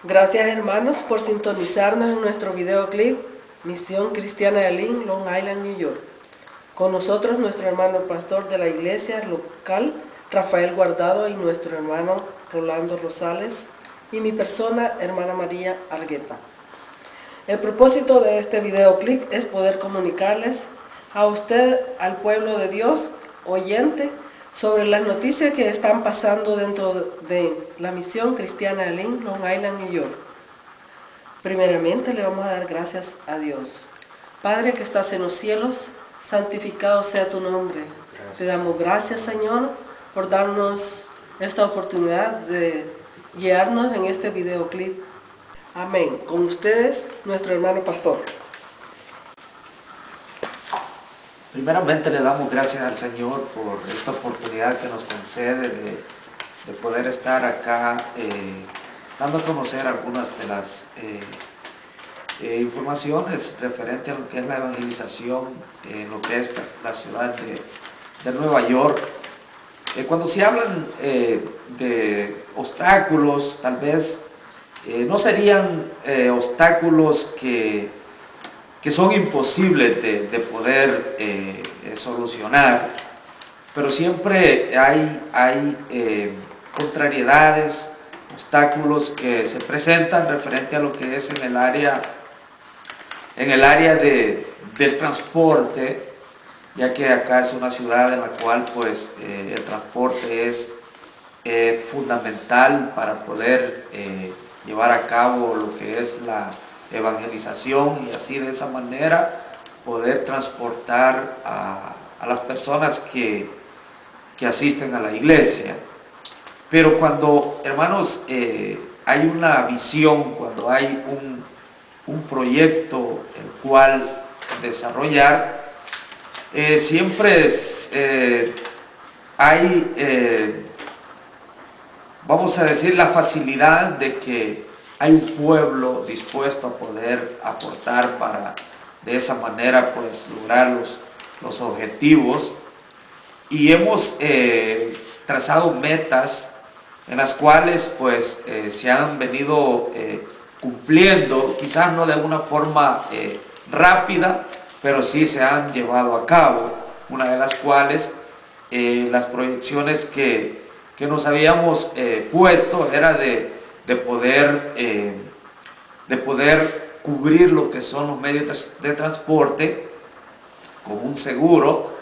Gracias hermanos por sintonizarnos en nuestro videoclip Misión Cristiana de Lynn, Long Island, New York. Con nosotros nuestro hermano pastor de la iglesia local, Rafael Guardado, y nuestro hermano Rolando Rosales, y mi persona, hermana María Argueta. El propósito de este videoclip es poder comunicarles a usted, al pueblo de Dios, oyente, sobre las noticias que están pasando dentro de la Misión Cristiana de Lynn, Long Island, New York. Primeramente le vamos a dar gracias a Dios. Padre que estás en los cielos, santificado sea tu nombre. Gracias. Te damos gracias, Señor, por darnos esta oportunidad de guiarnos en este videoclip. Amén. Con ustedes, nuestro hermano pastor. Primeramente le damos gracias al Señor por esta oportunidad que nos concede de poder estar acá dando a conocer algunas de las informaciones referentes a lo que es la evangelización en lo que es la ciudad de Nueva York. Cuando se hablan de obstáculos, tal vez no serían obstáculos que son imposibles de poder solucionar, pero siempre hay contrariedades, obstáculos que se presentan referente a lo que es en el área del transporte, ya que acá es una ciudad en la cual pues el transporte es fundamental para poder llevar a cabo lo que es la evangelización y así de esa manera poder transportar a las personas que asisten a la iglesia. Pero cuando, hermanos, hay una visión, cuando hay un proyecto el cual desarrollar, siempre hay, vamos a decir, la facilidad de que hay un pueblo dispuesto a poder aportar para de esa manera pues lograr los objetivos, y hemos trazado metas en las cuales pues se han venido cumpliendo, quizás no de una forma rápida, pero sí se han llevado a cabo, una de las cuales las proyecciones que nos habíamos puesto era de poder cubrir lo que son los medios de transporte con un seguro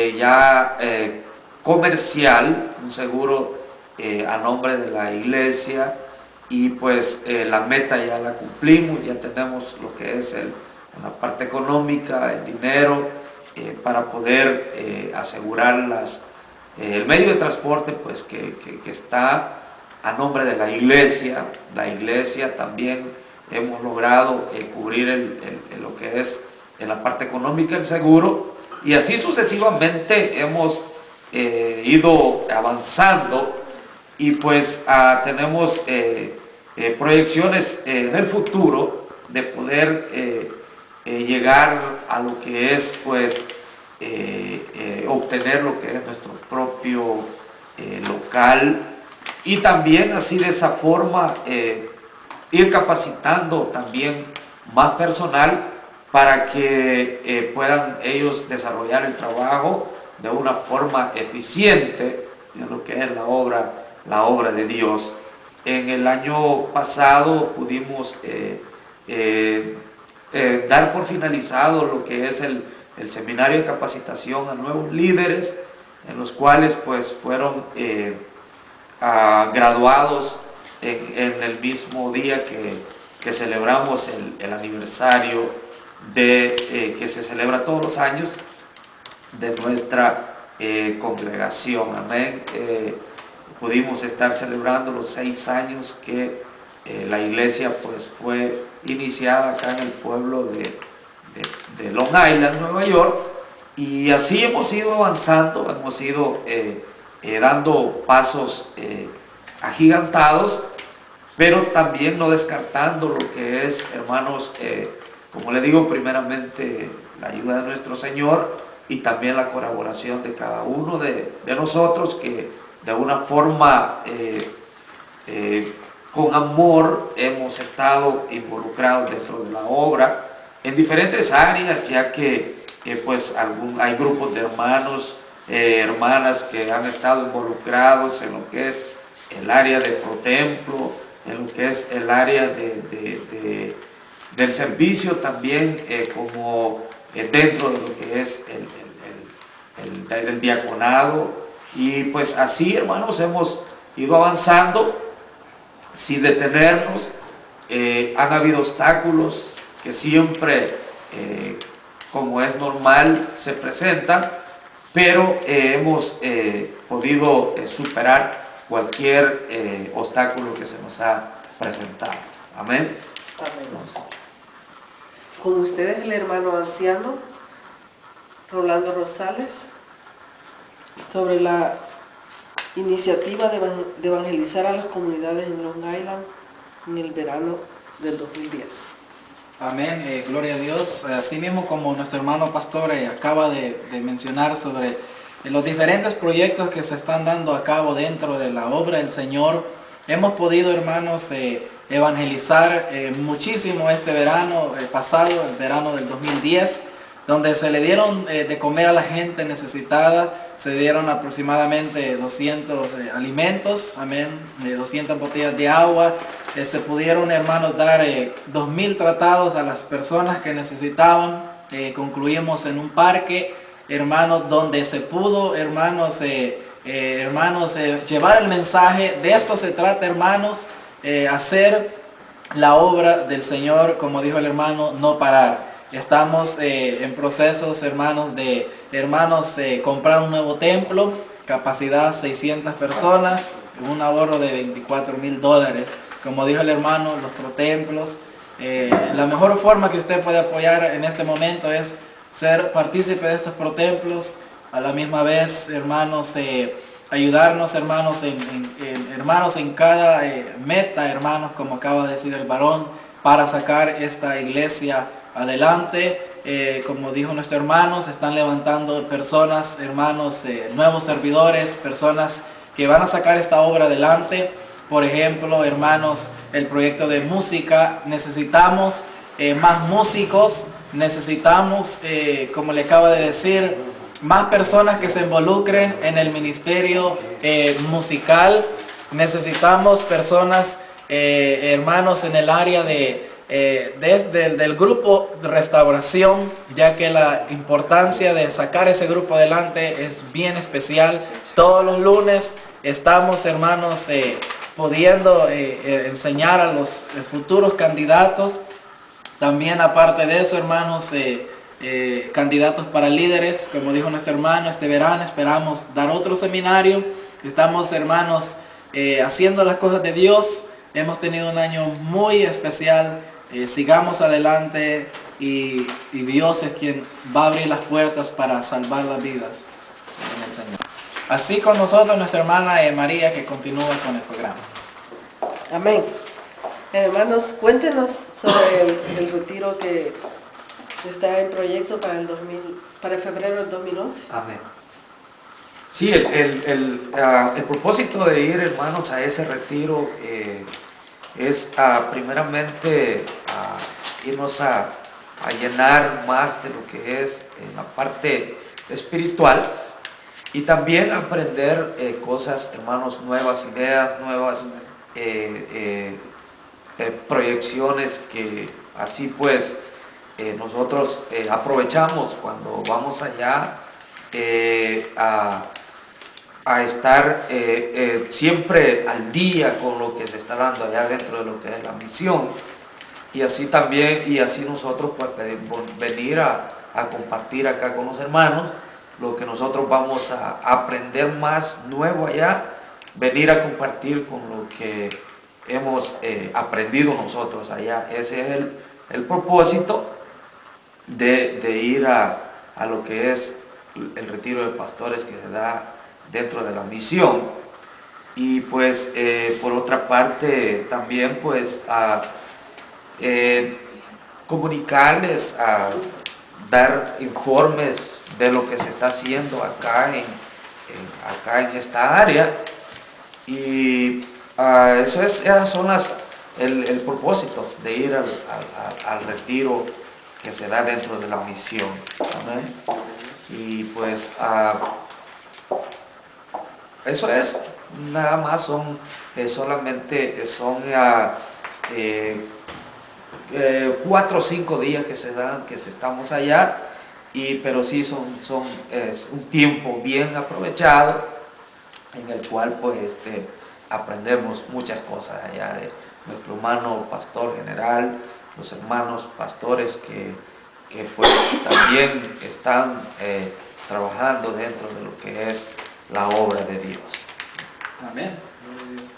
comercial, un seguro a nombre de la iglesia, y pues la meta ya la cumplimos, ya tenemos lo que es la parte económica, el dinero para poder asegurar el medio de transporte pues que está a nombre de la iglesia. La iglesia también hemos logrado cubrir lo que es en la parte económica el seguro, y así sucesivamente hemos ido avanzando, y pues tenemos proyecciones en el futuro de poder llegar a lo que es pues obtener lo que es nuestro propio local, y también así de esa forma ir capacitando también más personal para que puedan ellos desarrollar el trabajo de una forma eficiente en lo que es la obra de Dios. En el año pasado pudimos dar por finalizado lo que es el seminario de capacitación a nuevos líderes, en los cuales pues fueron graduados en el mismo día que celebramos el aniversario que se celebra todos los años de nuestra congregación. Amén. Pudimos estar celebrando los 6 años que la iglesia pues fue iniciada acá en el pueblo de Long Island, Nueva York, y así hemos ido avanzando, hemos ido dando pasos agigantados, pero también no descartando lo que es, hermanos, como le digo, primeramente la ayuda de nuestro Señor y también la colaboración de cada uno de nosotros, que de una forma con amor hemos estado involucrados dentro de la obra en diferentes áreas, ya que pues hay grupos de hermanos, hermanas que han estado involucrados en lo que es el área de protemplo, en lo que es el área del servicio también, como dentro de lo que es el diaconado. Y pues así, hermanos, hemos ido avanzando sin detenernos. Han habido obstáculos que siempre, como es normal, se presentan, pero hemos podido superar cualquier obstáculo que se nos ha presentado. Amén. Amén. Con ustedes el hermano anciano Rolando Rosales, sobre la iniciativa de evangelizar a las comunidades en Long Island en el verano del 2010. Amén, gloria a Dios. Así mismo como nuestro hermano pastor acaba de mencionar sobre los diferentes proyectos que se están dando a cabo dentro de la obra del Señor, hemos podido, hermanos, evangelizar muchísimo este verano pasado, el verano del 2010, donde se le dieron de comer a la gente necesitada. Se dieron aproximadamente 200 alimentos, amén, 200 botellas de agua. Se pudieron, hermanos, dar 2,000 tratados a las personas que necesitaban. Concluimos en un parque, hermanos, donde se pudo, hermanos, llevar el mensaje. De esto se trata, hermanos, hacer la obra del Señor, como dijo el hermano, no parar. Estamos en procesos, hermanos, de comprar un nuevo templo, capacidad 600 personas, un ahorro de $24,000. Como dijo el hermano, los protemplos. La mejor forma que usted puede apoyar en este momento es ser partícipe de estos protemplos. A la misma vez, hermanos, ayudarnos, hermanos, en cada meta, hermanos, como acaba de decir el varón, para sacar esta iglesia adelante. Como dijo nuestro hermano, se están levantando personas, hermanos, nuevos servidores, personas que van a sacar esta obra adelante. Por ejemplo, hermanos, el proyecto de música, necesitamos más músicos, necesitamos, como le acaba de decir, más personas que se involucren en el ministerio musical. Necesitamos personas, hermanos, en el área del grupo de restauración, ya que la importancia de sacar ese grupo adelante es bien especial. Todos los lunes estamos, hermanos, pudiendo enseñar a los futuros candidatos. También, aparte de eso, hermanos, candidatos para líderes, como dijo nuestro hermano, este verano esperamos dar otro seminario. Estamos, hermanos, haciendo las cosas de Dios. Hemos tenido un año muy especial. Sigamos adelante y Dios es quien va a abrir las puertas para salvar las vidas en el Señor. Así con nosotros nuestra hermana María, que continúa con el programa. Amén. Hermanos, cuéntenos sobre el retiro que está en proyecto para febrero del 2011. Amén. Sí, el propósito de ir, hermanos, a ese retiro es primeramente irnos a llenar más de lo que es la parte espiritual y también aprender cosas, hermanos, nuevas ideas, nuevas proyecciones, que así pues nosotros aprovechamos cuando vamos allá a estar siempre al día con lo que se está dando allá dentro de lo que es la misión. Y así también, y así nosotros pues venir a compartir acá con los hermanos lo que nosotros vamos a aprender más nuevo allá, venir a compartir con lo que hemos aprendido nosotros allá. Ese es el propósito de ir a lo que es el retiro de pastores que se da dentro de la misión. Y pues por otra parte también pues comunicarles, a dar informes de lo que se está haciendo acá en esta área, y Esas son el propósito de ir al retiro que se da dentro de la misión. Amén. Y pues eso es, nada más solamente son 4 o 5 días que se dan, que estamos allá, pero sí es un tiempo bien aprovechado en el cual pues aprendemos muchas cosas allá de nuestro hermano pastor general, los hermanos pastores que pues también están trabajando dentro de lo que es la obra de Dios. Amén.